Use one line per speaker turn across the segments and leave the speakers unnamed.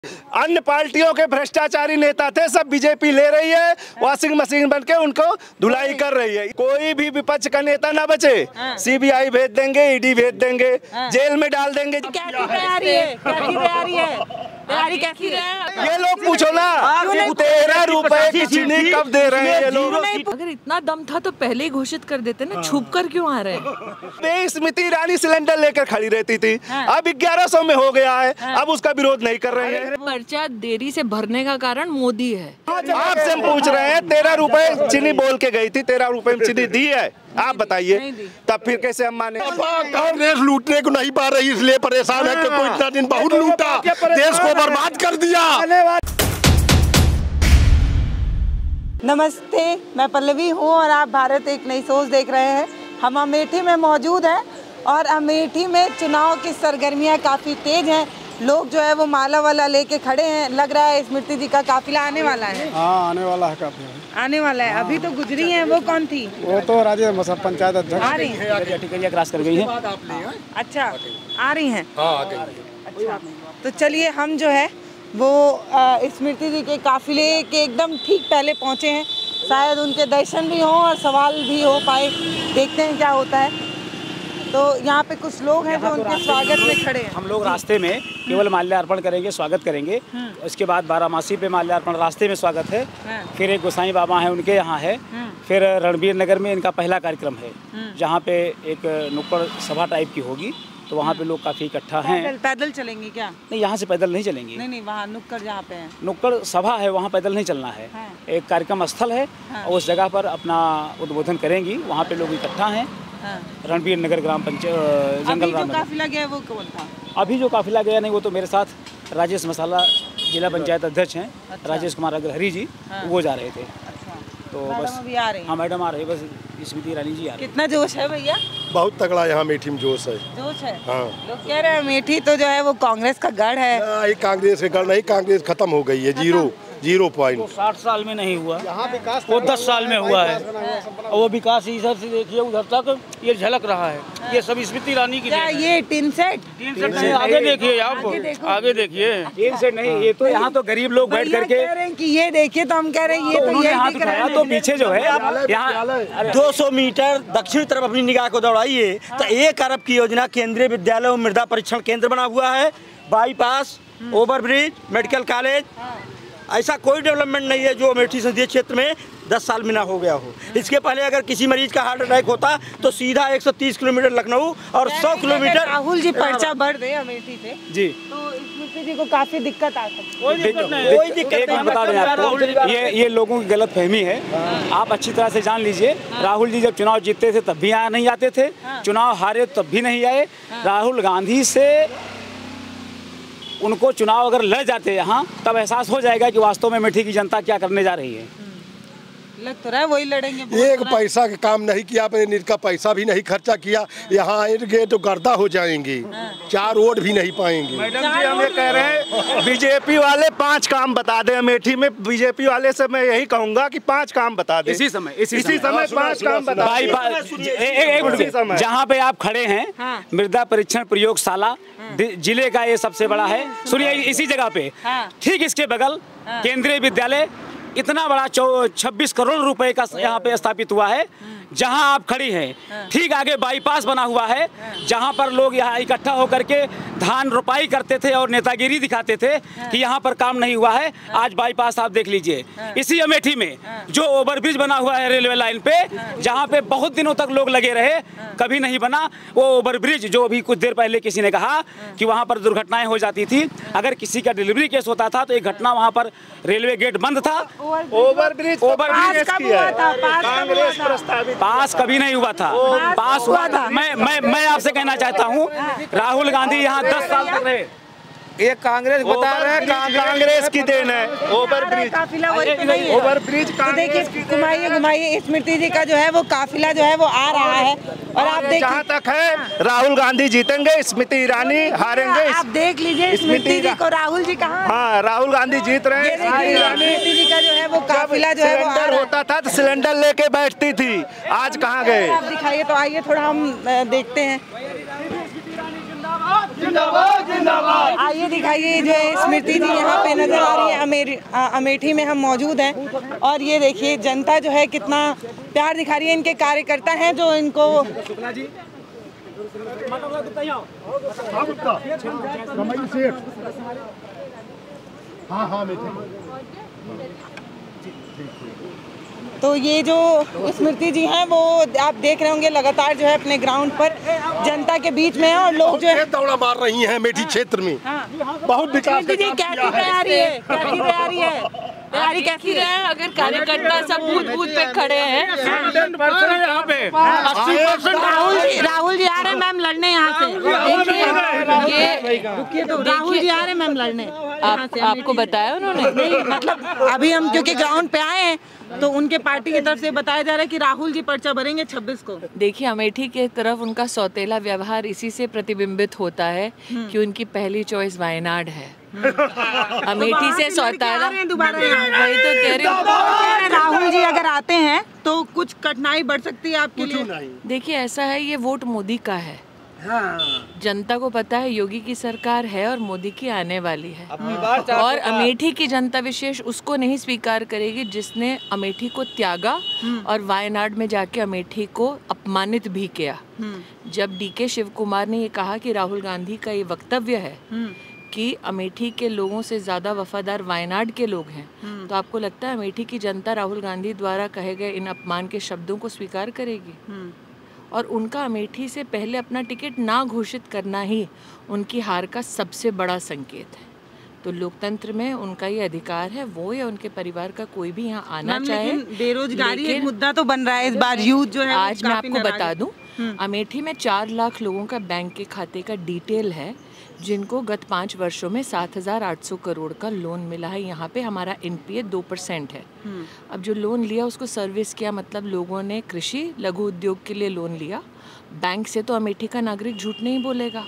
अन्य पार्टियों के भ्रष्टाचारी नेता थे, सब बीजेपी ले रही है, वॉशिंग मशीन बनके उनको धुलाई कर रही है। कोई भी विपक्ष का नेता ना बचे, सीबीआई भेज देंगे, ईडी भेज देंगे, जेल में डाल देंगे।
तैयारी कैसी है?
ये लोग पूछो ना, 13 रुपए की चीनी कब दे रहे हैं ये लोग?
अगर इतना दम था तो पहले ही घोषित कर देते ना, छुप कर क्यों आ रहे हैं?
स्मृति ईरानी सिलेंडर लेकर खड़ी रहती थी, अब 1100 में हो गया है, अब उसका विरोध नहीं कर रहे हैं।
पर्चा देरी से भरने का कारण मोदी है।
आपसे हम पूछ रहे हैं, 13 रुपए चीनी बोल के गई थी, 13 रुपए में चीनी दी है? आप बताइए, तब फिर कैसे हम माने?
कांग्रेस लूटने को नहीं पा रही, इसलिए परेशान है कि कोई इतना दिन बहुत लूटा, देश को बर्बाद कर दिया।
नमस्ते, मैं पल्लवी हूँ और आप भारत एक नई सोच देख रहे हैं। हम अमेठी में मौजूद हैं और अमेठी में चुनाव की सरगर्मियाँ काफ़ी तेज हैं। लोग जो है वो माला वाला लेके खड़े हैं। लग रहा है स्मृति जी का काफिला आने वाला है।
हाँ, आने वाला है काफिला।
आने वाला है। अभी तो गुजरी हैं, वो कौन थी?
वो तो राज्य पंचायत अध्यक्ष
आ रही हैं।
टिकरिया क्रॉस कर गई है।
अच्छा, आ रही हैं। अच्छा, तो चलिए हम जो है वो स्मृति जी के काफिले के एकदम ठीक पहले पहुँचे हैं। शायद उनके दर्शन भी हों और सवाल भी हो पाए। देखते हैं क्या होता है। तो यहाँ पे कुछ लोग हैं जो उनके स्वागत में खड़े हैं।
हम लोग रास्ते में केवल माल्यार्पण करेंगे, स्वागत करेंगे। उसके बाद बारामासी पे माल्यार्पण रास्ते में स्वागत है। फिर एक गोसाई बाबा है, उनके यहाँ है। फिर रणबीर नगर में इनका पहला कार्यक्रम है, जहाँ पे एक नुक्कड़ सभा टाइप की होगी। तो वहाँ पे लोग काफ़ी इकट्ठा हैं।
पैदल चलेंगे क्या?
नहीं, यहाँ से पैदल नहीं चलेंगे।
नहीं, वहाँ नुक्कड़ जहाँ पे है,
नुक्कड़ सभा है, वहाँ पैदल नहीं चलना है। एक कार्यक्रम स्थल है और उस जगह पर अपना उद्बोधन करेंगी। वहाँ पे लोग इकट्ठा हैं। रणबीर नगर ग्राम पंचायत जंगल राम।
जो काफिला गया वो कौन था?
अभी जो काफिला गया नहीं, वो तो मेरे साथ राजेश मसाला जिला पंचायत अध्यक्ष हैं। अच्छा। राजेश कुमार अग्रहरी जी, वो जा रहे थे।
अच्छा,
तो
बस अभी आ रहे हैं।
हाँ, मैडम आ रही है, बस स्मृति ईरानी जी आ रही है।
कितना जोश है भैया?
बहुत तगड़ा यहाँ अमेठी में जोश है।
जोश है।
हाँ।
लोग कह रहे हैं अमेठी तो जो है वो कांग्रेस का गढ़ है।
नहीं, कांग्रेस का गढ़ नहीं, कांग्रेस खत्म हो गई है। 0 पॉइंट।
60 साल में नहीं हुआ, वो 10 साल में हुआ है। और वो विकास इधर से देखिए उधर तक ये झलक रहा है। ये सब स्मृति ईरानी की
क्या ये टीन सेट
नहीं, आगे देखिए आप, आगे देखिए। टीन सेट नहीं, ये तो यहाँ तो गरीब लोग बैठ करके
कह रहे हैं कि ये देखिए, तो हम कह रहे हैं ये तो ये
हाथ उठाया। तो पीछे जो है आप यहाँ
200 मीटर दक्षिण तरफ अपनी निगाह को दौड़ाइए तो 1 अरब की योजना केंद्रीय विद्यालय और मृदा परीक्षण केंद्र बना हुआ है। बाईपास, ओवरब्रिज, मेडिकल कॉलेज, ऐसा कोई डेवलपमेंट नहीं है जो अमेठी संसदीय क्षेत्र में 10 साल में ना हो गया हो। इसके पहले अगर किसी मरीज का हार्ट अटैक होता तो सीधा 130 किलोमीटर लखनऊ और 100 किलोमीटर।
राहुल जी पर्चा भर दे अमेठी से
जी,
तो स्मृति जी को काफी दिक्कत आ सकती है।
कोई दिक्कत नहीं। बता दें आपको, ये लोगों की गलत फहमी है। आप अच्छी तरह से जान लीजिए, राहुल जी जब चुनाव जीतते थे तब भी यहाँ नहीं आते थे, चुनाव हारे तब भी नहीं आए। राहुल गांधी से उनको चुनाव अगर लड़ जाते यहाँ, तब एहसास हो जाएगा कि वास्तव में अमेठी की जनता क्या करने जा रही है।
लग तो रहा है वही लड़ेंगे।
एक पैसा का काम नहीं किया, अपने का पैसा भी नहीं खर्चा किया। यहाँ आएंगे तो गर्दा हो जाएंगे, 4 वोट भी नहीं पाएंगे।
मैडम जी, हम ये कह रहे हैं बीजेपी वाले 5 काम बता दें अमेठी में। बीजेपी वाले से मैं यही कहूंगा कि 5 काम बता दें।
इसी समय
5 काम बता दें।
जहाँ पे आप खड़े हैं, मृदा परीक्षण प्रयोगशाला जिले का ये सबसे बड़ा है। सुनिए, इसी जगह पे ठीक इसके बगल केंद्रीय विद्यालय इतना बड़ा 26 करोड़ रुपए का यहाँ पे स्थापित हुआ है। जहाँ आप खड़ी हैं ठीक आगे बाईपास बना हुआ है, जहाँ पर लोग यहाँ इकट्ठा होकर के धान रोपाई करते थे और नेतागिरी दिखाते थे कि यहाँ पर काम नहीं हुआ है। आज बाईपास आप देख लीजिए। इसी अमेठी में जो ओवरब्रिज बना हुआ है रेलवे लाइन पे, जहाँ पे बहुत दिनों तक लोग लगे रहे, कभी नहीं बना वो ओवरब्रिज। जो अभी कुछ देर पहले किसी ने कहा कि वहाँ पर दुर्घटनाएं हो जाती थी, अगर किसी का डिलीवरी केस होता था तो एक घटना वहाँ पर रेलवे गेट बंद था।
ओवरब्रिज कांग्रेस प्रस्तावित,
पास कभी नहीं हुआ था। पास हुआ था। मैं आपसे कहना चाहता हूँ, राहुल गांधी यहाँ 10 साल तक रहे।
ये कांग्रेस बता रहे हैं, कांग्रेस की देन है ओवरब्रिज। ओवरब्रिज
तो देखिए, घुमाइए स्मृति जी का जो है वो काफिला जो है वो आ रहा है। और आप देखिए,
जहाँ तक है राहुल गांधी जीतेंगे, स्मृति ईरानी हारेंगे।
आप देख लीजिए स्मृति जी को। राहुल जी कहाँ?
हाँ, राहुल गांधी जीत रहे हैं।
स्मृति जी का जो है वो काफिला जो है वो
सिलेंडर होता था तो सिलेंडर लेके बैठती थी, आज कहाँ गए?
आप दिखाइए तो। आइए थोड़ा हम देखते हैं। आइए दिखाइए जो है स्मृति जी यहाँ पे नजर आ रही है। अमेठी में हम मौजूद हैं और ये देखिए जनता जो है कितना प्यार दिखा रही है। इनके कार्यकर्ता हैं जो इनको तो ये जो स्मृति जी हैं वो आप देख रहे होंगे लगातार जो है अपने ग्राउंड पर जनता के बीच में है और लोग जो है
दौड़ा मार रही हैं अमेठी क्षेत्र में। बहुत विकास
स्मृति जी कैसी तैयारी है, कैसी तैयारी है, तैयारी कैसी
है? अगर कार्यकर्ता सब बूथ पे खड़े हैं
यहाँ पे
80%। राहुल जी आ रहे हैं मैम लड़ने यहाँ से। देखिए तो राहुल जी आ रहे हैं मैम लड़ने।
आपको बताया उन्होंने?
नहीं मतलब अभी हम क्योंकि ग्राउंड पे आए हैं तो उनके पार्टी की तरफ से बताया जा रहा है कि राहुल जी पर्चा भरेंगे 26 को।
देखिए अमेठी के तरफ उनका सौतेला व्यवहार इसी से प्रतिबिंबित होता है कि उनकी पहली चॉइस वायनाड है। अमेठी से सौतेला वही तो कह रही हूँ।
राहुल जी अगर आते हैं तो कुछ कठिनाई बढ़ सकती है आपके लिए।
देखिए ऐसा है, ये वोट मोदी का है। जनता को पता है योगी की सरकार है और मोदी की आने वाली है और अमेठी की जनता विशेष उसको नहीं स्वीकार करेगी जिसने अमेठी को त्यागा और वायनाड में जाके अमेठी को अपमानित भी किया। जब डीके शिव कुमार ने ये कहा कि राहुल गांधी का ये वक्तव्य है कि अमेठी के लोगों से ज़्यादा वफादार वायनाड के लोग हैं, तो आपको लगता है अमेठी की जनता राहुल गांधी द्वारा कहे गए इन अपमान के शब्दों को स्वीकार करेगी? और उनका अमेठी से पहले अपना टिकट ना घोषित करना ही उनकी हार का सबसे बड़ा संकेत है। तो लोकतंत्र में उनका ये अधिकार है, वो या उनके परिवार का कोई भी यहाँ आना चाहे।
बेरोजगारी एक मुद्दा तो बन रहा है इस बार, यूथ जो है
आज मैं आपको बता दूं, अमेठी में 4 लाख लोगों का बैंक के खाते का डिटेल है जिनको गत 5 वर्षों में 7,800 करोड़ का लोन मिला है। यहाँ पे हमारा एनपीए 2% है। अब जो लोन लिया उसको सर्विस किया, मतलब लोगों ने कृषि लघु उद्योग के लिए लोन लिया। बैंक से तो अमेठी का नागरिक झूठ नहीं बोलेगा।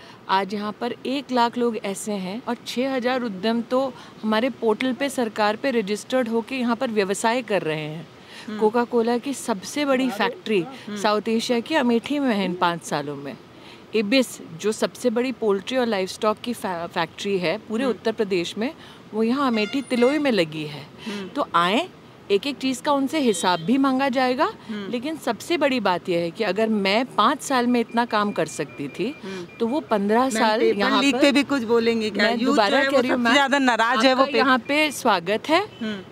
आज यहाँ पर 1 लाख लोग ऐसे हैं और 6,000 उद्यम तो हमारे पोर्टल पे सरकार पे रजिस्टर्ड होके यहाँ पर व्यवसाय कर रहे हैं। कोका कोला की सबसे बड़ी फैक्ट्री साउथ एशिया की अमेठी में है इन 5 सालों में। इबिस जो सबसे बड़ी पोल्ट्री और लाइफ स्टॉक की फैक्ट्री है पूरे उत्तर प्रदेश में, वो यहाँ अमेठी तिलोई में लगी है। तो आए, एक एक चीज़ का उनसे हिसाब भी मांगा जाएगा। लेकिन सबसे बड़ी बात यह है कि अगर मैं 5 साल में इतना काम कर सकती थी तो वो 15 साल यहाँ
पे भी कुछ बोलेंगे क्या?
मैं दोबारा कह रही हूँ,
ज़्यादा नाराज है वो।
यहाँ पे स्वागत है।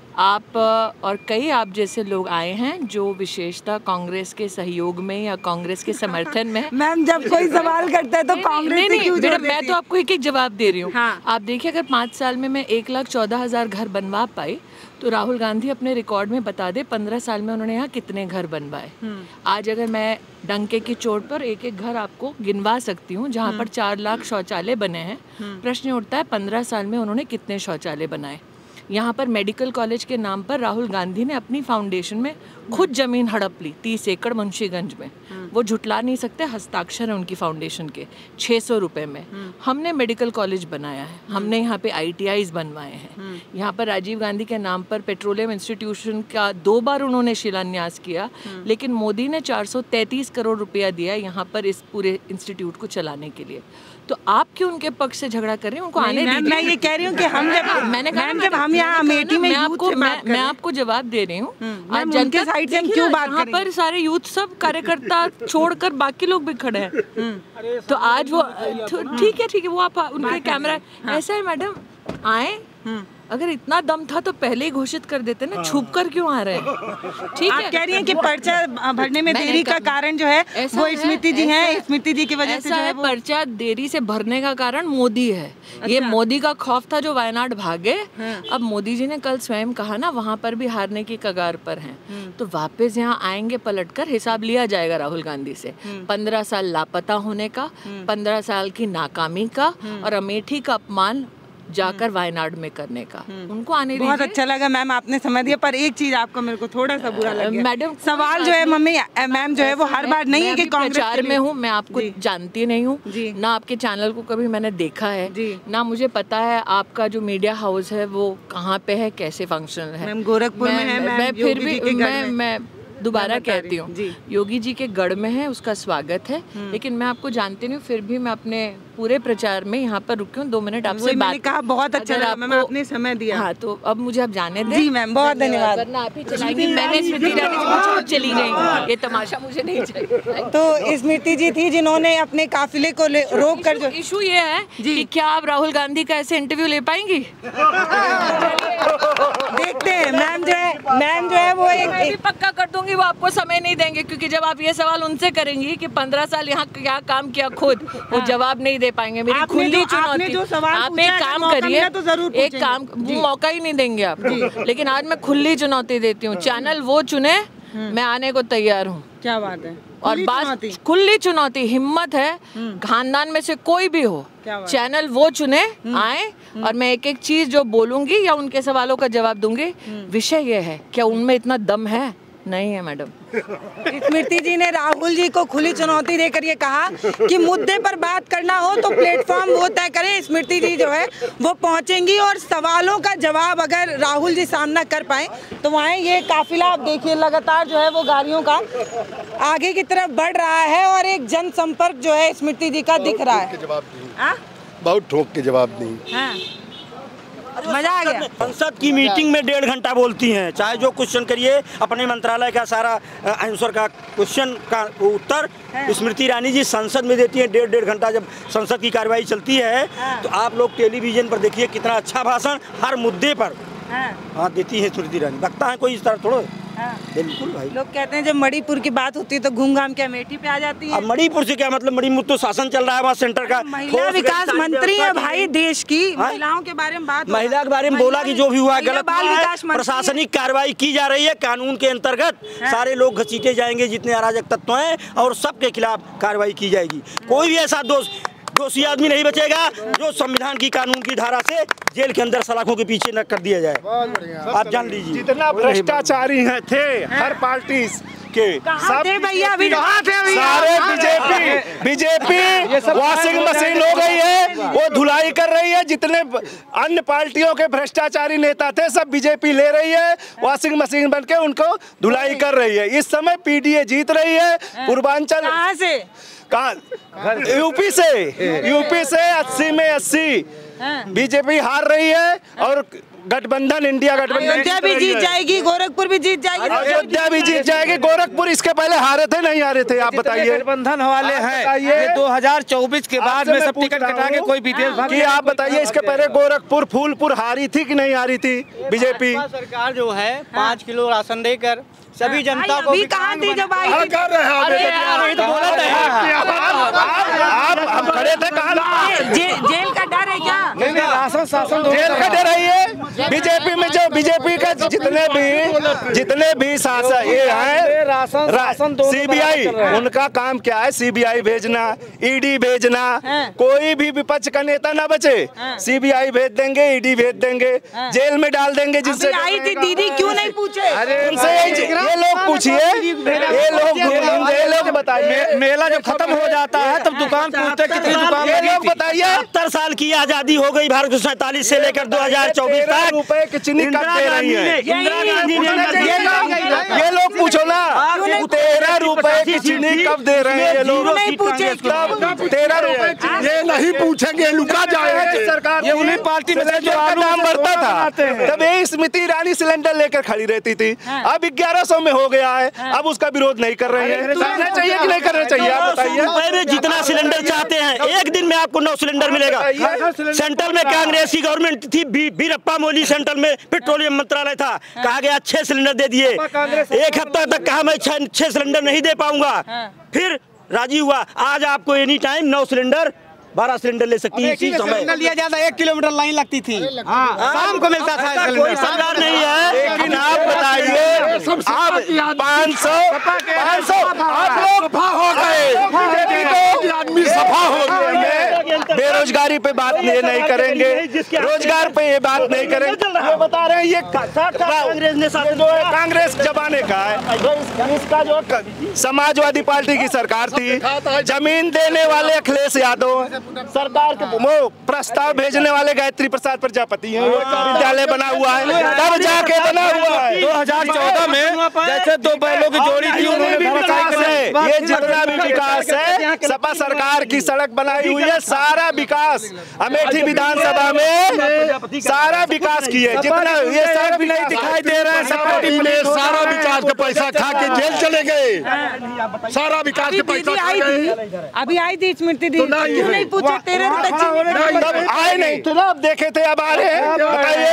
आप और कई आप जैसे लोग आए हैं जो विशेषता कांग्रेस के सहयोग में या कांग्रेस के समर्थन में।
मैम जब कोई सवाल करता है तो कांग्रेस से क्यों जोड़ देती है?
मैं तो आपको एक जवाब दे रही हूँ। आप देखिए अगर 5 साल में मैं 1,14,000 घर बनवा पाई तो राहुल गांधी अपने रिकॉर्ड में बता दे 15 साल में उन्होंने यहाँ कितने घर बनवाए। आज अगर मैं डंके की चोट पर एक एक घर आपको गिनवा सकती हूँ जहाँ पर 4 लाख शौचालय बने हैं। प्रश्न उठता है 15 साल में उन्होंने कितने शौचालय बनाए। यहाँ पर मेडिकल कॉलेज के नाम पर राहुल गांधी ने अपनी फाउंडेशन में खुद जमीन हड़प ली 30 एकड़ मुंशीगंज में। वो झुटला नहीं सकते, हस्ताक्षर है उनकी फाउंडेशन के 600 रुपए में। हमने मेडिकल कॉलेज बनाया है, हमने यहाँ पे ITIs बनवाए हैं। यहाँ पर राजीव गांधी के नाम पर पेट्रोलियम इंस्टीट्यूशन का 2 बार उन्होंने शिलान्यास किया, लेकिन मोदी ने 433 करोड़ रुपया दिया यहाँ पर इस पूरे इंस्टीट्यूट को चलाने के लिए। तो आप क्यों उनके पक्ष से झगड़ा कर रहे हैं? उनको आने दीजिए।
मैं ये कह रही हूँ कि हम जब मैंने कहा जब हम यहाँ अमेठी में
मैं आपको जवाब दे रही हूँ।
आज जनता साइड से हम क्यों बात
यहाँ पर सारे यूथ सब कार्यकर्ता छोड़कर बाकी लोग भी खड़े हैं। तो आज वो ठीक है वो आप उनके कैमरा ऐसा है मैडम आए, अगर इतना दम था तो पहले ही घोषित कर देते ना, छुप कर क्यों आ रहे हैं? ठीक है,
आप कह रही हैं कि पर्चा भरने में देरी का कारण जो है वो स्मृति जी हैं, स्मृति जी की वजह से जो है
पर्चा देरी से भरने का कारण मोदी है। ये मोदी का खौफ था जो वायनाड भागे। अब मोदी जी ने कल स्वयं कहा ना वहाँ पर भी हारने की कगार पर हैं, तो वापस यहाँ आएंगे पलटकर हिसाब लिया जाएगा राहुल गांधी से। 15 साल लापता होने का, 15 साल की नाकामी का और अमेठी का अपमान जाकर वायनाड में करने का। उनको आने
बहुत अच्छा लगा मैम, आपने समझ दिया। पर एक चीज आपको मेरे को थोड़ा सा बुरा लगा
मैडम।
सवाल जो है मम्मी मैम जो है वो हर बार नहीं है कि
प्रचार में हूँ, मैं आपको जानती नहीं हूँ ना, आपके चैनल को कभी मैंने देखा है ना, मुझे पता है आपका जो मीडिया हाउस है वो कहाँ पे है, कैसे फंक्शनल है।
गोरखपुर में है।
मैं फिर भी दोबारा कहती हूँ, योगी जी के गढ़ में है, उसका स्वागत है, लेकिन मैं आपको जानती नहीं हूँ, फिर भी मैं अपने पूरे प्रचार में यहाँ पर रुकी हूँ 2 मिनट आपसे बात
कहा। बहुत अच्छा लगा मैम, आपने समय दिया।
हाँ, तो अब मुझे आप जाने दें।
जी मैम, बहुत धन्यवाद।
वरना आप ही चलाएंगी, मैंने स्मृति ईरानी से पूछा और चली गई, ये तमाशा मुझे नहीं चाहिए।
तो स्मृति जी थी जिन्होंने अपने काफिले को रोक कर, जो
इशू ये है कि क्या आप राहुल गांधी का ऐसे इंटरव्यू ले पाएंगी?
देखते हैं मैम जो है वो
मैं भी पक्का कर दूंगी, वो आपको समय नहीं देंगे, क्योंकि जब आप ये सवाल उनसे करेंगी कि 15 साल यहाँ क्या काम किया खुद, वो जवाब नहीं दे पाएंगे। मेरी खुली चुनौती, आप एक काम करिए, एक काम, मौका ही नहीं देंगे आप, लेकिन आज मैं खुली चुनौती देती हूँ, चैनल वो चुने, मैं आने को तैयार हूँ।
क्या बात है,
और बात खुली चुनौती, हिम्मत है, खानदान में से कोई भी हो, चैनल वो चुने, आए, और मैं एक एक चीज जो बोलूंगी या उनके सवालों का जवाब दूंगी। विषय ये है, क्या उनमें इतना दम है? नहीं है मैडम।
स्मृति जी ने राहुल जी को खुली चुनौती देकर ये कहा कि मुद्दे पर बात करना हो तो प्लेटफॉर्म वो तय करें। स्मृति जी जो है वो पहुंचेंगी और सवालों का जवाब अगर राहुल जी सामना कर पाए तो वहाँ ये काफिला आप देखिए लगातार जो है वो गाड़ियों का आगे की तरफ बढ़ रहा है और एक जनसंपर्क जो है स्मृति जी का दिख रहा है।
बहुत ठोक के जवाब दी।
मजा आ गया।
संसद की मीटिंग में 1.5 घंटा बोलती हैं, चाहे जो क्वेश्चन करिए, अपने मंत्रालय का सारा आंसर का क्वेश्चन का उत्तर स्मृति ईरानी जी संसद में देती हैं। 1.5 घंटा जब संसद की कार्यवाही चलती है तो आप लोग टेलीविजन पर देखिए कितना अच्छा भाषण हर मुद्दे पर देती है स्मृति ईरानी। लगता है कोई इस तरह थोड़ा, बिल्कुल भाई।
लोग कहते हैं जब मणिपुर की बात होती है तो घूम घाम के अमेठी पे आ जाती है।
अब मणिपुर से क्या मतलब, मणिपुर तो शासन चल रहा है वहाँ सेंटर का।
महिला विकास मंत्री है भाई देश की, महिलाओं के बारे में बात,
महिला के बारे में बोला कि जो भी हुआ गलत हुआ है, प्रशासनिक कार्रवाई की जा रही है, कानून के अंतर्गत सारे लोग घसीटे जाएंगे जितने अराजक तत्व हैं और सबके खिलाफ कार्रवाई की जाएगी। कोई भी ऐसा दोषी आदमी नहीं बचेगा जो संविधान की कानून की धारा से जेल के अंदर सलाखों के पीछे न कर दिया जाए। आप जान लीजिए
जितना भ्रष्टाचारी हैं थे हर पार्टी के, सब
भैया
सारे बीजेपी वॉशिंग मशीन हो गई है, वो धुलाई कर रही है। जितने अन्य पार्टियों के भ्रष्टाचारी नेता थे सब बीजेपी ले रही है, वॉशिंग मशीन बन के उनको धुलाई कर रही है। इस समय पीडीए जीत रही है। पूर्वांचल
कहाँ से?
यूपी से 80 में 80 बीजेपी हार रही है और गठबंधन, इंडिया गठबंधन
अयोध्या भी जीत जाएगी, गोरखपुर भी जीत जाएगी,
अयोध्या भी जीत जाएगी। गोरखपुर इसके पहले हारे थे, नहीं हारे थे? आप बताइए।
गठबंधन वाले हैं ये 2024 के बाद में सब टिकट कटा के कोई विदेश भाग।
आप बताइए इसके पहले गोरखपुर, फूलपुर हारी थी कि नहीं हारी थी बीजेपी?
सरकार जो है 5 किलो राशन देकर सभी जनता को
भी कहाँ थी जब आई थी?
आप खड़े थे कहाँ?
जेल का डर है क्या?
राशन शासन
जेल का डर है ये। बीजेपी में जो बीजेपी का जितने भी शासक ये हैं, सीबीआई, उनका काम क्या है? सीबीआई भेजना, ईडी भेजना। कोई भी विपक्ष का नेता ना बचे, सीबीआई भेज देंगे, ईडी भेज देंगे, जेल में डाल देंगे। जिससे
आई थी दीदी क्यों नहीं पूछे?
उनसे ये लोग पूछिए, ये लोग बताइए।
मेला जब खत्म हो जाता है तब दुकान पूछते कितनी दुकान,
ये लोग बताइए।
70 साल की आजादी हो गई भारत 47 से लेकर 2024 तक।
रुपए की चीनी कब दे रही है? ये लोग पूछो ना, 13 रुपए की चीनी कब दे रहे हैं ये लोग?
नहीं पूछे।
13 रुपए
ये नहीं पूछेंगे, लुका जाएगा
सरकार।
ये उन्हीं पार्टी में
जो दाम बढ़ता था तब ये स्मृति ईरानी सिलेंडर लेकर खड़ी रहती थी। अब 1100 में हो गया है, अब उसका विरोध नहीं कर रहे हैं। करना चाहिए कि नहीं करना चाहिए? आप बताइए।
जितना सिलेंडर चाहते हैं एक दिन में आपको 9 सिलेंडर मिलेगा। सेंट्रल में कांग्रेस की गवर्नमेंट थी, वीरप्पा मोइली सेंट्रल में पेट्रोलियम मंत्रालय था, कहा गया 6 सिलेंडर दे दिए। एक हफ्ता तक कहा मैं 6 सिलेंडर नहीं दे पाऊंगा, फिर राजी हुआ। आज आपको एनी टाइम 9 सिलेंडर 12 सिलेंडर ले सकती है। इसी समय
लिया जाता 1 किलोमीटर लाइन लगती थी, शाम को मिलता था।
कोई सरकार नहीं है।
लेकिन आप बताइए, आप 500 आप लोग
सफा हो गए, आदमी सफा हो गए।
बेरोजगारी पे बात नहीं करेंगे, रोजगार पे ये बात नहीं करेंगे। ये बता रहे हैं ये कांग्रेस ने जो है कांग्रेस जमाने का है। इसका जो समाजवादी पार्टी की सरकार थी, जमीन देने वाले अखिलेश यादव, सरकार के वो प्रस्ताव भेजने वाले गायत्री प्रसाद प्रजापति हैं। विद्यालय बना हुआ है, तब जाके बना हुआ है।
2014 में जैसे दो बैलों की जोड़ी थी, उन्होंने
विकास है, ये जितना भी विकास है सपा सरकार की सड़क बनाई हुई है। सारा विकास अमेठी विधानसभा में सारा विकास किए, जितना ये सड़क भी नहीं दिखाई दे रहा है।
सारा विकास का पैसा खा के जेल चले गए, सारा विकास का पैसा खा गए।
अभी आई थी स्मृति दी, क्यों नहीं पूछे 13 रुपए चीनी
आए नहीं तो ना, अब देखे थे, अब आ रहे हैं।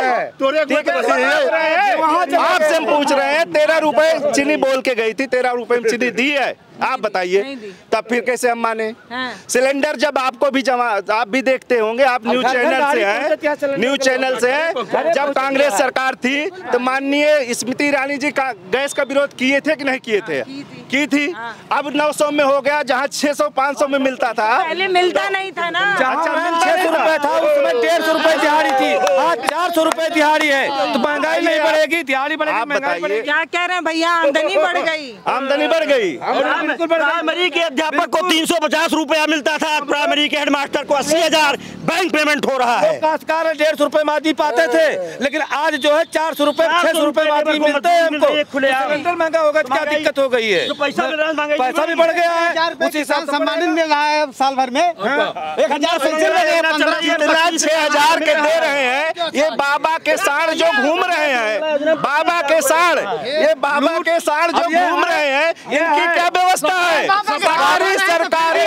आपसे हम पूछ रहे हैं, 13 रुपए चीनी बोल के गई थी, 13 रुपए में चीनी दी है, आप बताइए तब फिर कैसे हम माने? सिलेंडर जब आपको भी जमा, आप भी देखते होंगे, आप न्यूज चैनल से हैं, न्यूज चैनल से हैं। जब कांग्रेस सरकार थी तो माननीय स्मृति ईरानी जी का गैस का विरोध किए थे कि नहीं किए थे? की थी। अब 900 में हो गया, जहाँ 600-500 में मिलता था,
पहले मिलता नहीं था ना।
जहाँ 600 रुपए था उसमें 150 रुपए दिहाड़ी थी, आज 400 रुपए दिहाड़ी है। तो महंगाई नहीं बढ़ेगी, दिहाड़ी बढ़ेगी, महंगाई बढ़ेगी।
क्या कह रहे हैं भैया? आमदनी बढ़ गई,
आमदनी बढ़ गई।
प्राइमरी के अध्यापक को 350 रुपया मिलता था, प्राइमरी के हेडमास्टर को 80,000 बैंक पेमेंट हो रहा है।
काश्तकार 150 रुपए मादी पाते थे, लेकिन आज जो है 400 रुपए 600 रुपए मादी मिलते हैं हमको। सिलेंडर महंगा होगा तो क्या दिक्कत हो गई है?
पैसा
भी बढ़ गया है, उस हिसाब से सम्मानित मिल रहा है साल भर में 1000 पेंशन लगे,
6,000 के दे रहे हैं। ये बाबा के साढ़ जो घूम रहे हैं, बाबा के साढ़, ये बाबा के साढ़ जो घूम रहे हैं, इनकी क्या व्यवस्था है? सरकारी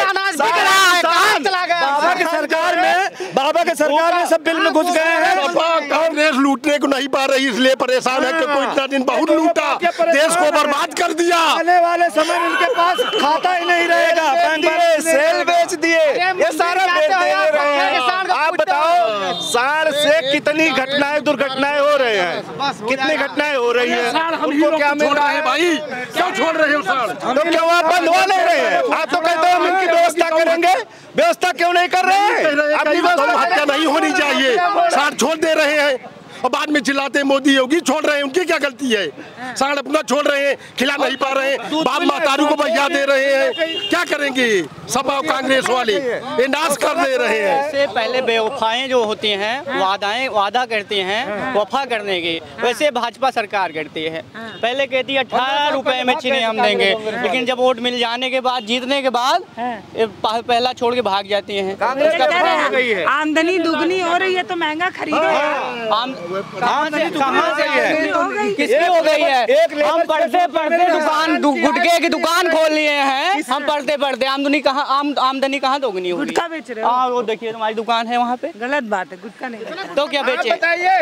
बाबा के सरकार में सब बिल में घुस गए हैं।
कांग्रेस लूटने को नहीं पा रही, इसलिए परेशान है कि कोई इतना दिन बहुत लूटा, देश को बर्बाद कर दिया।
आने वाले समय में इनके पास खाता ही नहीं रहेगा,
सेल बेच दिए, ये सारा बेच दे रहे हैं। आप बताओ साढ़ से कितनी घटनाएं दुर्घटनाएं हो रहे हैं, कितनी घटनाएं हो रही है, उनको क्या मिल रहा है?
भाई क्यों छोड़ रहे हो साढ़?
तो क्यों आप बंद हो नहीं रहे हैं? आप तो कहते हो हम इनकी व्यवस्था करेंगे, व्यवस्था क्यों नहीं कर रहे हैं?
अपनी हत्या नहीं होनी चाहिए, साढ़ छोड़ दे रहे हैं और बाद में चिल्लाते मोदी योगी छोड़ रहे हैं। उनकी क्या गलती है? साढ़ अपना छोड़ रहे हैं, खिला नहीं पा रहे हैं, बाप मातारू को भैया दे रहे हैं, क्या करेंगे? सपा कांग्रेस वाले ये नाश कर दे रहे हैं।
इससे पहले बेवफाएं जो होती हैं, वादा करती हैं वफा करने की, वैसे भाजपा सरकार करती है। पहले कहती है 18 रुपए में चीनी हम देंगे, लेकिन जब वोट मिल जाने के बाद, जीतने के बाद पहला छोड़ के भाग जाती हैं।
आमदनी दुगनी हो रही है तो महंगा खरीदे।
किसकी हो गई है? हम पढ़ते दुकान, गुटखे की दुकान खोल लिए हैं, हम पढ़ते आमदनी कहाँ दोगुनी हो?
गुटखा बेच रहे हो?
हाँ, वो देखिए तुम्हारी दुकान है वहाँ पे।
गलत बात है, गुटखा नहीं।
तो क्या बेचे?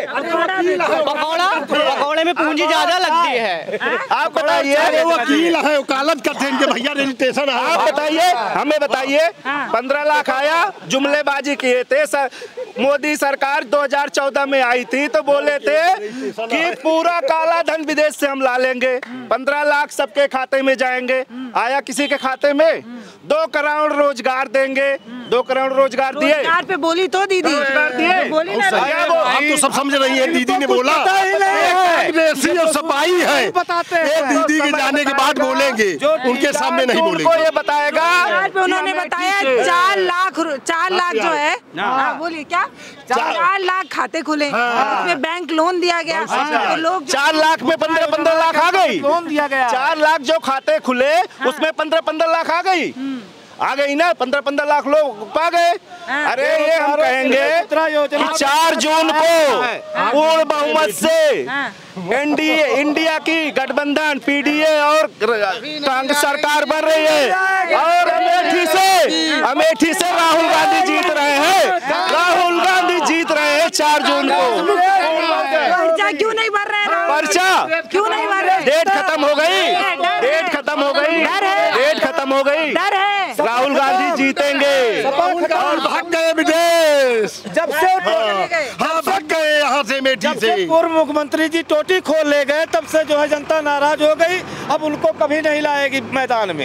पकौड़े में पूंजी ज्यादा लगती है।
आप बताइए,
वकील है, वकालत करते हैं इनके भैया, रजिस्ट्रेशन है।
आप बताइए, हमें बताइए, 15 लाख आया, जुमलेबाजी किए थे। मोदी सरकार 2014 में आई थी तो बोले थे कि पूरा काला धन विदेश से हम ला लेंगे, 15 लाख सबके खाते में जाएंगे। आया किसी के खाते में? 2 करोड़ रोजगार देंगे, 2 करोड़ रोजगार दिए।
रोजगार पे बोली तो दीदी,
रोजगार दिए,
बोली ना।
आप तो सब समझ रही है, दीदी ने बोला कांग्रेसी और सपाई है, एक दीदी के जाने के बाद बोलेंगे, उनके सामने नहीं बोलेंगे।
ये बताएगा,
उन्होंने बताया 4 लाख जो है, बोलिए क्या, 4 लाख खाते खुले, उसमें बैंक लोन दिया गया, तो लोग
4 लाख में 15 लाख आ गई,
लोन दिया गया।
4 लाख जो खाते खुले उसमें 15 लाख आ गई ना, 15 लाख लोग पा गए। अरे ये हम कहेंगे कि 4 जून को पूर्ण बहुमत से इंडिया की गठबंधन पीडीए और कांग्रेस सरकार बन रही है, और अमेठी से राहुल गांधी जीत रहे हैं, राहुल गांधी जीत रहे हैं 4 जून को।
पर्चा क्यों नहीं भर रहे हैं?
पर्चा
क्यों नहीं भर रहे?
डेट खत्म हो गई, डेट खत्म हो गई, डेट खत्म हो गई।
डर है
राहुल गांधी जीतेंगे
और भाग गए विदेश,
जब से
हाँ भाग गए यहाँ से अमेठी से।
पूर्व मुख्यमंत्री जी टोटी खोल ले गए, तब से जो है जनता नाराज हो गई, अब उनको कभी नहीं लाएगी मैदान में।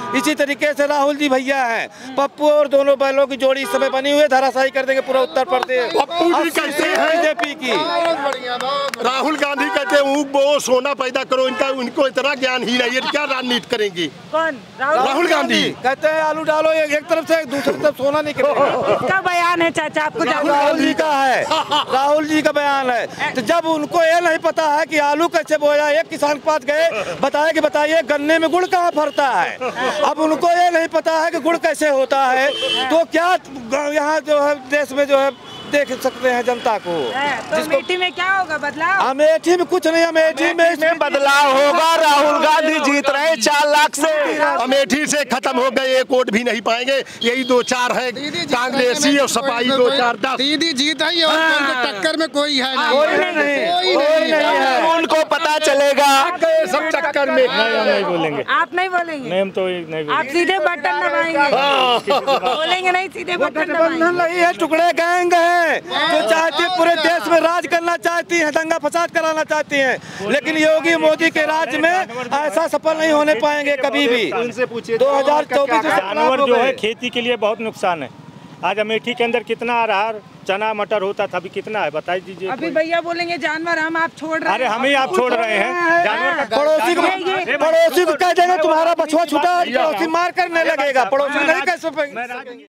इसी तरीके से राहुल जी भैया हैं, पप्पू और दोनों बैलों की जोड़ी इस समय बनी हुई है, धराशायी कर देंगे पूरा उत्तर प्रदेश।
पप्पू जी कहते हैं
बीजेपी की,
राहुल गांधी कहते हैं वो सोना पैदा करो, इनका उनको इतना ज्ञान ही नहीं है, क्या राजनीति करेंगे?
कौन?
राहुल गांधी
कहते हैं आलू डालो एक तरफ से दूसरी तरफ सोना निकलेगा।
इसका बयान है चाचा, आपको
राहुल जी का है, राहुल जी का बयान है। तो जब उनको ये नहीं पता है कि आलू कैसे बोया, एक किसान के पास गए बताया कि बताइए गन्ने में गुड़ कहाँ फरता है, अब उनको ये नहीं पता है कि गुड़ कैसे होता है, तो क्या यहाँ जो है देश में जो है देख सकते हैं जनता को।
तो अमेठी में क्या होगा बदलाव?
अमेठी में कुछ नहीं, अमेठी में
बदलाव होगा। राहुल गांधी जीत रहे 4 लाख से,
अमेठी से खत्म हो गए, एक वोट भी नहीं पाएंगे। यही 2-4 है कांग्रेसी और सपाई 2-4-10।
दीदी जीत है और टक्कर में कोई है नहीं,
कोई नहीं है।
उनको पता चलेगा
सब चक्कर में
नहीं बोलेंगे।
आप नहीं बोलेंगे?
नहीं, हम तो नहीं बोलेंगे।
आप सीधे बटन दबाएंगे, बोलेंगे नहीं, सीधे बटन दबाएंगे।
नहीं है, टुकड़े गैंग है जो चाहती है पूरे देश में राज करना चाहती है, दंगा फसाद कराना चाहती है, लेकिन योगी मोदी के राज्य में ऐसा सफल नहीं होने पाएंगे कभी भी। 2024
जानवर जो है खेती के लिए बहुत नुकसान है। आज अमेठी के अंदर कितना अरहर चना मटर होता था, अभी कितना है बताइए दीजिए।
अभी भैया बोलेंगे जानवर हम आप छोड़ रहे हैं।
अरे हमें आप छोड़ रहे हैं, जानवर
पड़ोसी को कह देंगे तुम्हारा बछुआ छूटा, पड़ोसी मार करने लगेगा, पड़ोसी नहीं कैसे